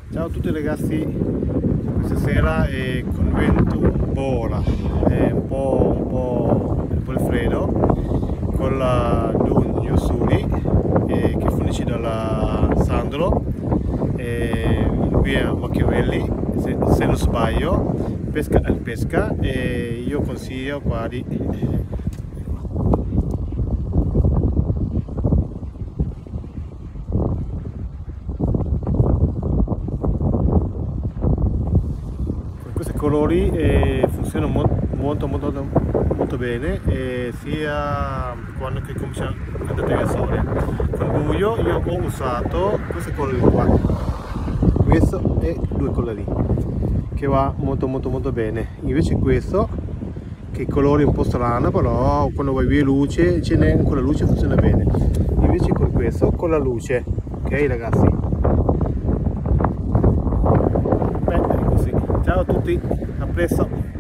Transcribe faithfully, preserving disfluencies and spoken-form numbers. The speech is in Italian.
Ciao a tutti ragazzi, questa sera è con vento un po' ora, è un po', un po', un po' il freddo, con la Dun Yusuri eh, che fornisce dalla Sandro eh, in via Machiavelli, se, se non sbaglio, pesca al pesca, e io consiglio qua di eh, questi colori eh, funzionano mo molto molto molto bene, eh, sia quando che comincia a andare al sole. Con buio io ho usato questi colori qua, questo e due colori che va molto molto molto bene. Invece questo che colore un po' strano, però quando vai via luce ce n'è, con la luce funziona bene. Invece con questo con la luce, ok ragazzi. Ciao a tutti, a presto!